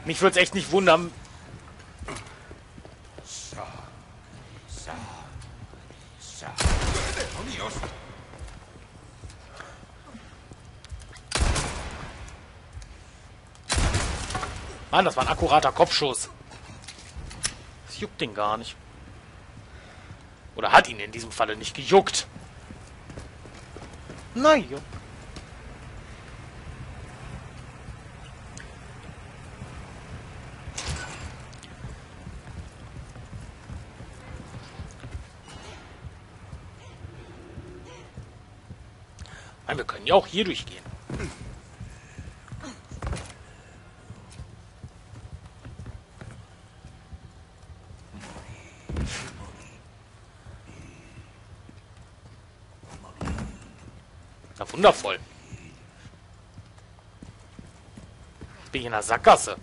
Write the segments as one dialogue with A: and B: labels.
A: Mich würde es echt nicht wundern.
B: ¡Demonios!
A: Mann, das war ein akkurater Kopfschuss. Das juckt den gar nicht. Oder hat ihn in diesem Falle nicht gejuckt. Naja. Nein, wir können ja auch hier durchgehen. Na, wundervoll. Jetzt bin ich in der Sackgasse.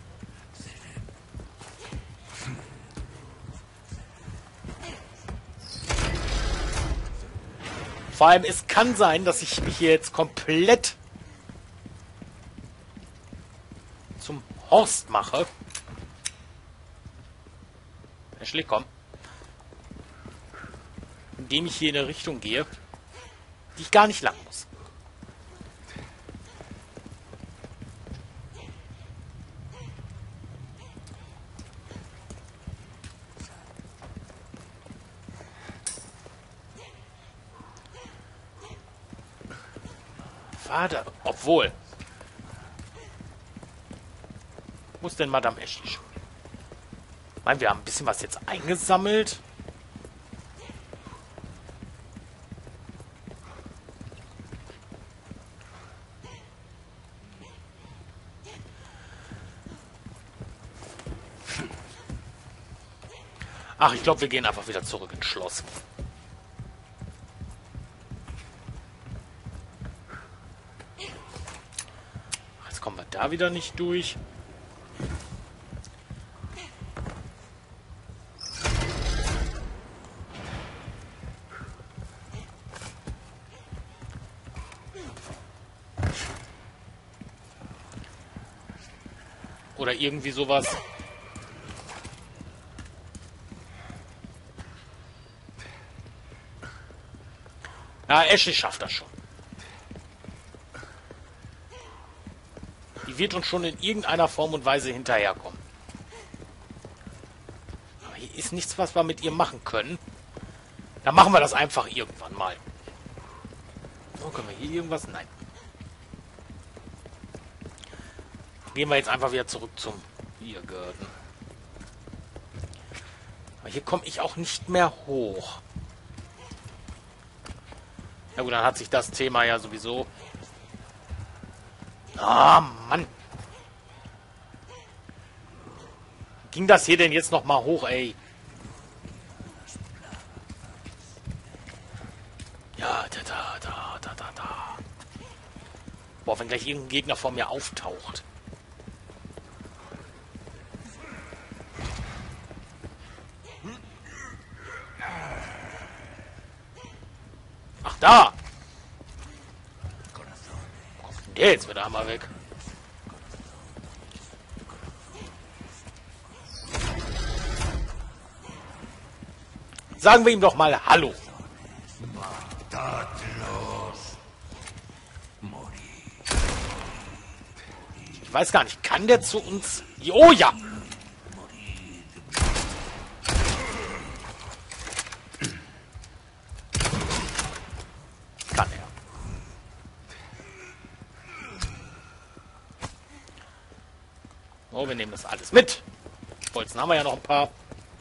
A: Vor allem, es kann sein, dass ich mich hier jetzt komplett zum Horst mache. Ashley, komm. Indem ich hier in eine Richtung gehe, die ich gar nicht lang muss. Vater, obwohl. Wo ist denn Madame Ashley schon? Ich meine, wir haben ein bisschen was jetzt eingesammelt. Ach, ich glaube, wir gehen einfach wieder zurück ins Schloss. Jetzt kommen wir da wieder nicht durch. Oder irgendwie sowas. Ja, Ashley schafft das schon. Die wird uns schon in irgendeiner Form und Weise hinterherkommen. Aber hier ist nichts, was wir mit ihr machen können. Dann machen wir das einfach irgendwann mal. So, können wir hier irgendwas? Nein. Gehen wir jetzt einfach wieder zurück zum Biergarten. Aber hier komme ich auch nicht mehr hoch. Na gut, dann hat sich das Thema ja sowieso... Ah, Mann. Ging das hier denn jetzt noch mal hoch, ey? Ja, da. Boah, wenn gleich irgendein Gegner vor mir auftaucht. Ach, da! Der jetzt wieder einmal weg. Sagen wir ihm doch mal Hallo. Ich weiß gar nicht, kann der zu uns... Oh ja! Kann er. Oh, wir nehmen das alles mit. Bolzen haben wir ja noch ein paar.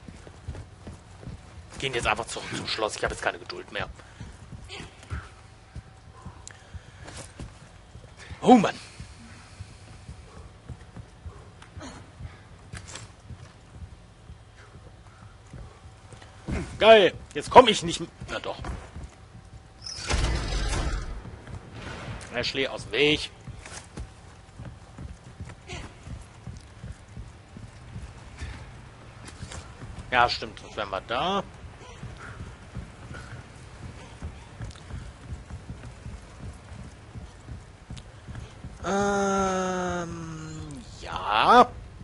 A: Gehen jetzt einfach zurück zum Schloss. Ich habe jetzt keine Geduld mehr. Oh Mann. Geil. Jetzt komme ich nicht... Na doch. Ashley aus dem Weg. Ja, stimmt. Sonst wären wir da. Ja.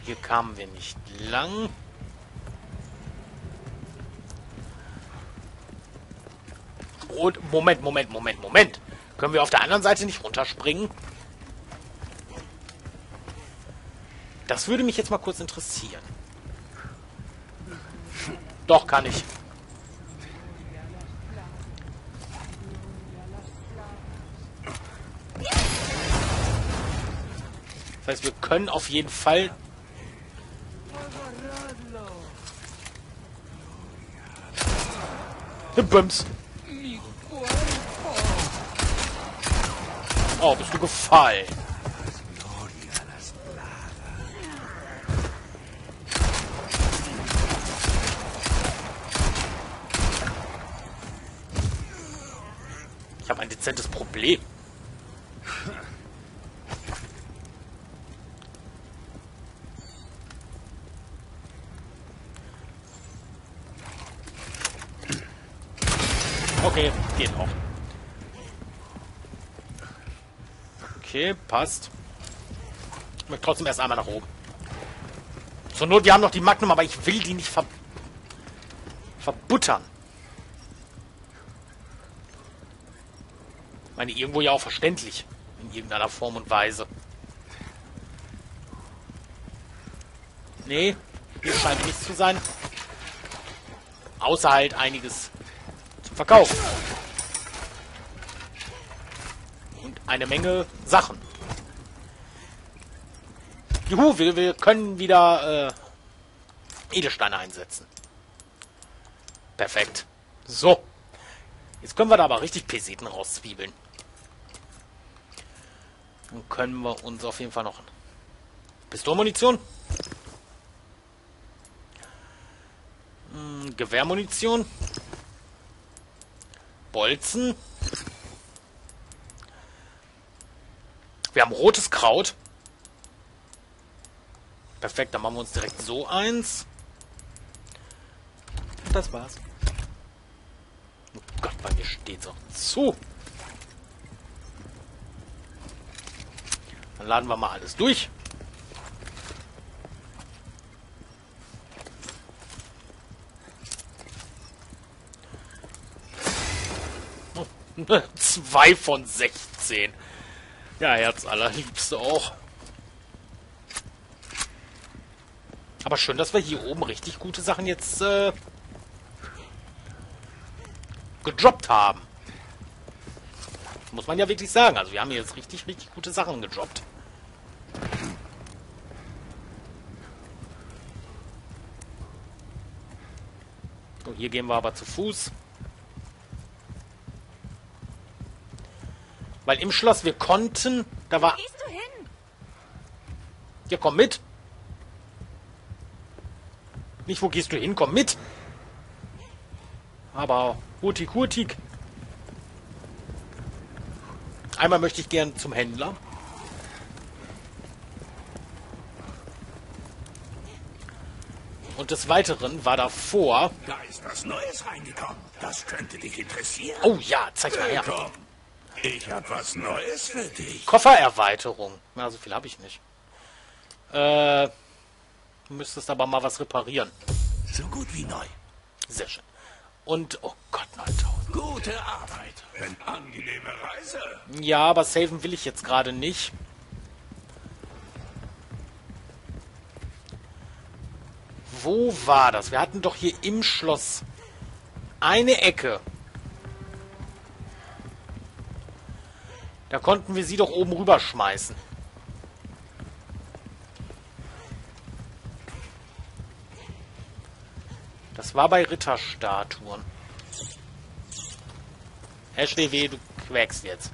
A: Hier kamen wir nicht lang. Und Moment. Können wir auf der anderen Seite nicht runterspringen? Das würde mich jetzt mal kurz interessieren. Doch, kann ich. Das heißt, wir können auf jeden Fall... Bums. Oh, bist du gefallen. Ich habe ein dezentes Problem. Okay, geht auch. Okay, passt. Ich möchte trotzdem erst einmal nach oben. Zur Not, wir haben noch die Magnum, aber ich will die nicht verbuttern. Ich meine, irgendwo ja auch verständlich. In irgendeiner Form und Weise. Nee, hier scheint nichts zu sein. Außer halt einiges zum Verkaufen. Und eine Menge Sachen. Juhu, wir können wieder Edelsteine einsetzen. Perfekt. So. Jetzt können wir da aber richtig Peseten rauszwiebeln. Dann können wir uns auf jeden Fall noch... Pistolmunition. Gewehrmunition. Bolzen. Wir haben rotes Kraut. Perfekt, dann machen wir uns direkt so eins. Und das war's. Oh Gott, bei mir steht's auch zu. Dann laden wir mal alles durch. Oh, 2 von 16. Ja, Herz allerliebste auch. Aber schön, dass wir hier oben richtig gute Sachen jetzt gedroppt haben. Muss man ja wirklich sagen. Also wir haben hier jetzt richtig gute Sachen gedroppt. So, hier gehen wir aber zu Fuß. Weil im Schloss wir konnten... Da war...
B: Wo gehst du hin?
A: Ja, komm mit. Nicht, wo gehst du hin? Komm mit. Aber hurtig. Einmal möchte ich gern zum Händler. Und des Weiteren war davor...
C: Da ist was Neues reingekommen. Das könnte dich interessieren.
A: Oh ja, zeig mal her.
C: Komm, ich habe was Neues für dich.
A: Koffererweiterung. Na, so viel habe ich nicht. Du müsstest aber mal was reparieren.
C: So gut wie neu.
A: Sehr schön. Und, oh Gott, 9000.
C: Gute Arbeit. Eine angenehme Reise.
A: Ja, aber saven will ich jetzt gerade nicht. Wo war das? Wir hatten doch hier im Schloss eine Ecke. Da konnten wir sie doch oben rüberschmeißen. Das war bei Ritterstatuen. Ashley W., du quäkst jetzt.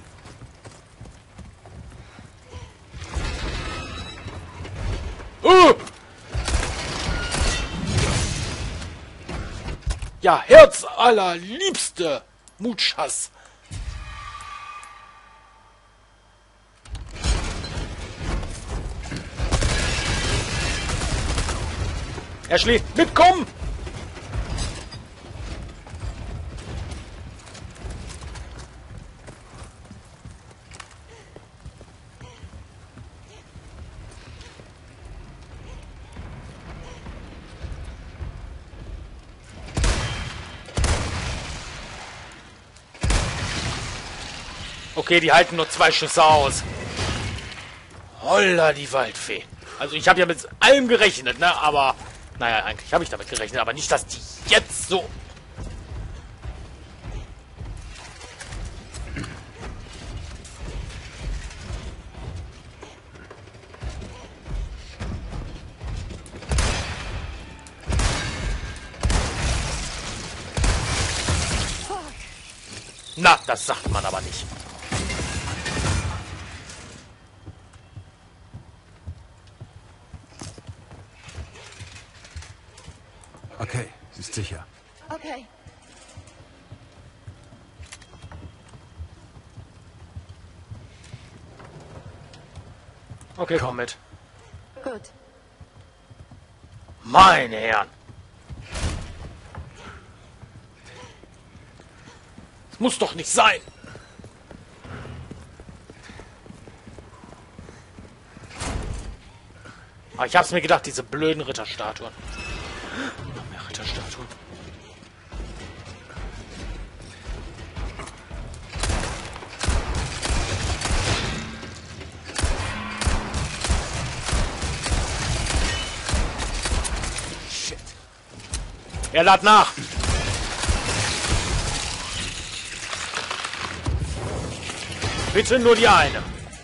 A: Ja, Herz allerliebste Mutschas. Ashley, mitkommen! Okay, die halten nur 2 Schüsse aus. Holla, die Waldfee. Also ich habe ja mit allem gerechnet, ne? Aber, naja, eigentlich habe ich damit gerechnet. Aber nicht, dass die jetzt so... Na, das sagt man aber nicht.
B: Okay, sie ist sicher.
D: Okay.
A: Okay, komm mit.
D: Gut.
A: Meine Herren. Das muss doch nicht sein. Aber ich hab's mir gedacht, diese blöden Ritterstatuen. Noch mehr Ritterstatuen.
B: Shit.
A: Er lad nach. Bitte nur die eine.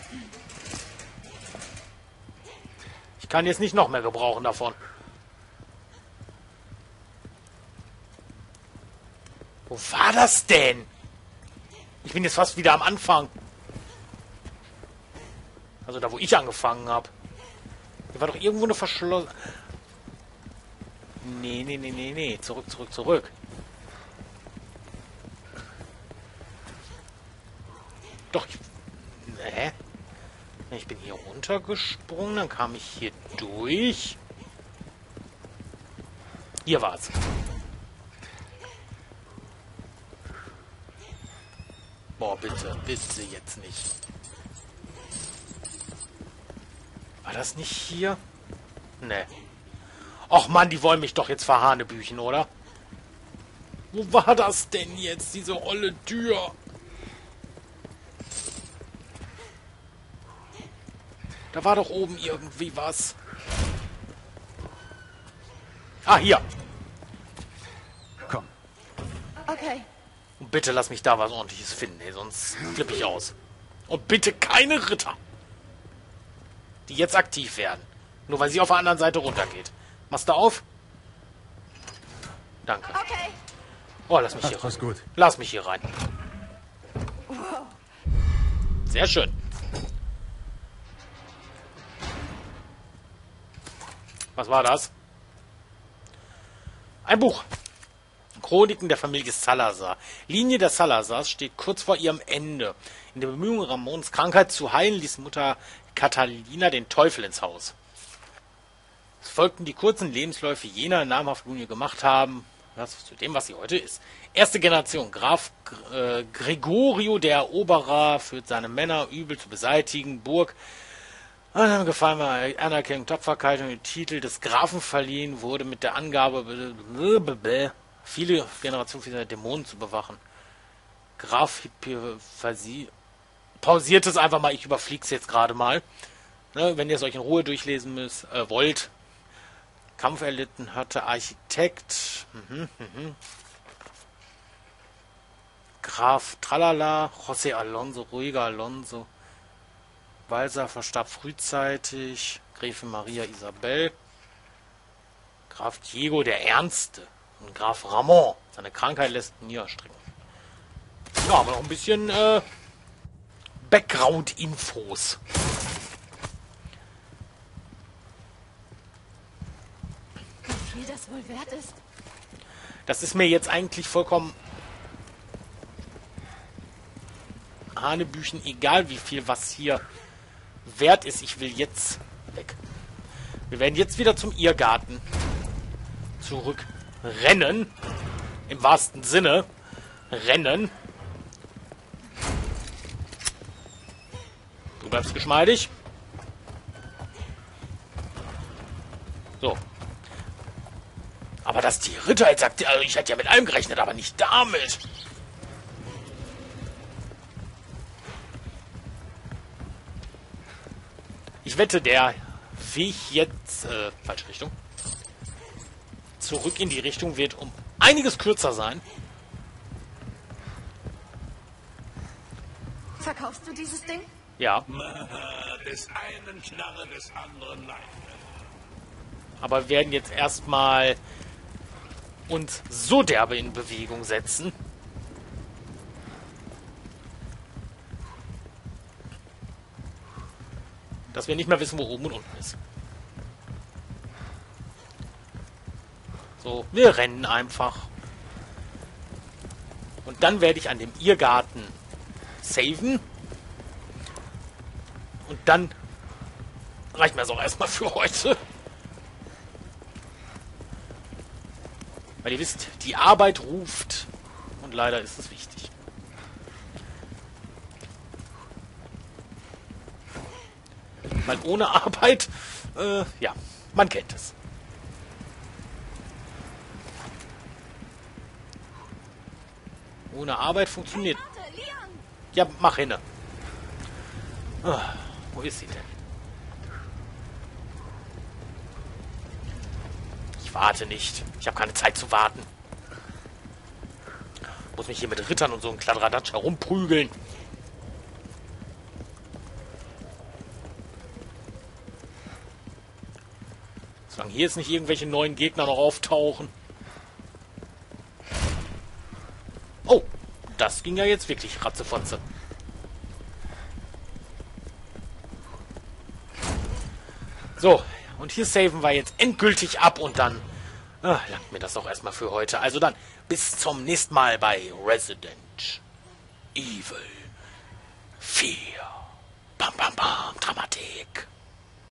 A: Ich kann jetzt nicht noch mehr gebrauchen davon. Wo war das denn? Ich bin jetzt fast wieder am Anfang. Also da, wo ich angefangen habe. Hier war doch irgendwo eine verschlossen... Nee. Zurück. Doch, hä? Ich bin hier runtergesprungen, dann kam ich hier durch. Hier war's. Boah, bitte jetzt nicht. War das nicht hier? Ne. Och Mann, die wollen mich doch jetzt verhanebüchen, oder? Wo war das denn jetzt, diese olle Tür? Da war doch oben irgendwie was. Ah, hier.
B: Komm.
D: Okay.
A: Und bitte lass mich da was Ordentliches finden, ey, sonst flippe ich aus. Und bitte keine Ritter, die jetzt aktiv werden. Nur weil sie auf der anderen Seite runtergeht. Machst du auf? Danke.
D: Okay.
A: Oh, lass mich hier
B: Alles
A: rein.
B: gut.
A: Lass mich hier rein. Sehr schön. Was war das? Ein Buch. Chroniken der Familie Salazar. Linie der Salazars steht kurz vor ihrem Ende. In der Bemühung, Ramons Krankheit zu heilen, ließ Mutter Catalina den Teufel ins Haus. Es folgten die kurzen Lebensläufe jener namhaften Linie gemacht haben, zu dem, was sie heute ist. Erste Generation. Graf Gregorio der Eroberer führt seine Männer übel zu beseitigen. Burg gefallen mir Anerkennung, Tapferkeit und der Titel des Grafen verliehen, wurde mit der Angabe, viele Generationen für seine Dämonen zu bewachen. Graf pausiert es einfach mal, ich überfliege es jetzt gerade mal. Ne, wenn ihr es euch in Ruhe durchlesen wollt. Kampf erlitten hatte, Architekt. Graf Tralala, José Alonso, ruhiger Alonso. Balsa verstarb frühzeitig. Gräfin Maria Isabel. Graf Diego der Ernste. Und Graf Ramon. Seine Krankheit lässt ihn niederstrecken. Ja, aber noch ein bisschen Background-Infos.
D: Wie viel das wohl wert ist?
A: Das ist mir jetzt eigentlich vollkommen Hanebüchen, egal wie viel was hier wert ist. Ich will jetzt weg. Wir werden jetzt wieder zum Irrgarten zurückrennen. Im wahrsten Sinne rennen. Du bleibst geschmeidig. So. Aber dass die Ritter jetzt sagt, also ich hätte ja mit allem gerechnet, aber nicht damit. Ich wette, der Weg jetzt... falsche Richtung. Zurück in die Richtung wird um einiges kürzer sein.
D: Verkaufst du dieses Ding?
A: Ja,
C: Des einen Knarre, des anderen Leib.
A: aber wir werden jetzt erstmal uns so derbe in Bewegung setzen. Dass wir nicht mehr wissen, wo oben und unten ist. So, wir rennen einfach. Und dann werde ich an dem Irrgarten saven. Und dann reicht mir das auch erstmal für heute. Weil ihr wisst, die Arbeit ruft. Und leider ist es wichtig. Weil ohne Arbeit, ja, man kennt es. Ohne Arbeit funktioniert.
D: Warte, Leon!
A: Ja, mach hinne. Ah, wo ist sie denn? Ich warte nicht. Ich habe keine Zeit zu warten. Muss mich hier mit Rittern und so einem Kladderadatsch herumprügeln. Solange hier jetzt nicht irgendwelche neuen Gegner noch auftauchen. Oh, das ging ja jetzt wirklich ratzefotze. So, und hier saven wir jetzt endgültig ab und dann langt mir das doch erstmal für heute. Also dann, bis zum nächsten Mal bei Resident Evil 4. Bam, bam, bam, Dramatik.